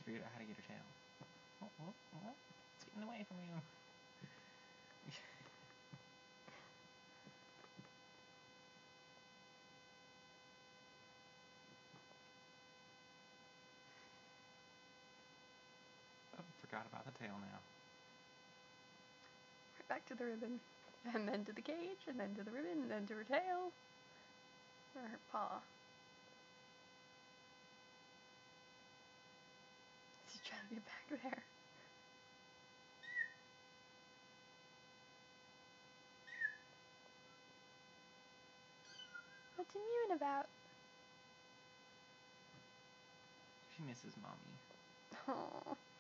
She figured out how to get her tail. Oh, it's getting away from you. Oh, forgot about the tail now. Right back to the ribbon. And then to the cage, and then to the ribbon, and then to her tail. Or her paw. She's trying to get back there. What's he mewing about? She misses mommy. Aww.